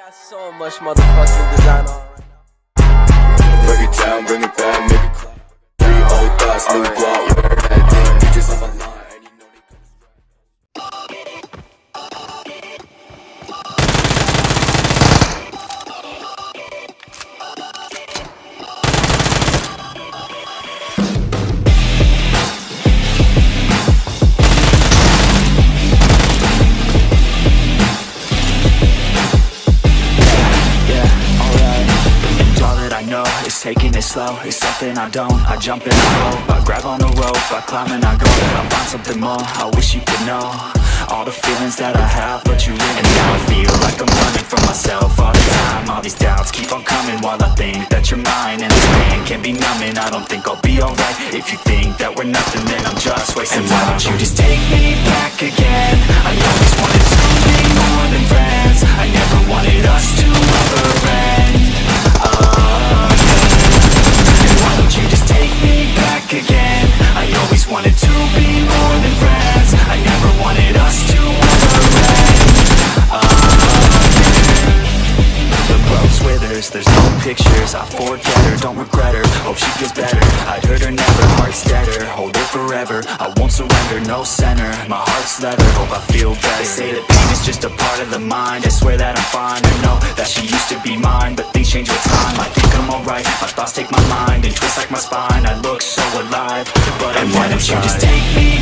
got so much motherfucking design on right now. Break it down, bring it back, make it clap. 3 old thoughts, new guap, word that thing, bitches on my line. And you know they It's taking it slow, it's something I don't. I jump in the flow, I grab on the rope, I climb and I go. I find something more, I wish you could know all the feelings that I have, but you really. And now I feel like I'm running from myself all the time. All these doubts keep on coming while I think that you're mine. And this pain can be numbing, I don't think I'll be alright. If you think that we're nothing, then I'm just wasting time. And why don't you just take me back again? I always wanted to be more than friends. I never wanted us to ever end. You just take me back again. I always wanted to be more than friends. I never wanted us to ever end. The rose withers, there's no pictures. I forget her, don't regret her. Hope she feels better. I'd hurt her never, heart's deader. Hold her forever, I won't surrender. No center, my heart's leather. Hope I feel better. They say that pain is just a part of the mind. I swear that I'm fine. I know that she used to be mine, but things change with time. I think I'm alright. My thoughts take my mind and twist like my spine. I look so alive, but and why don't you just take me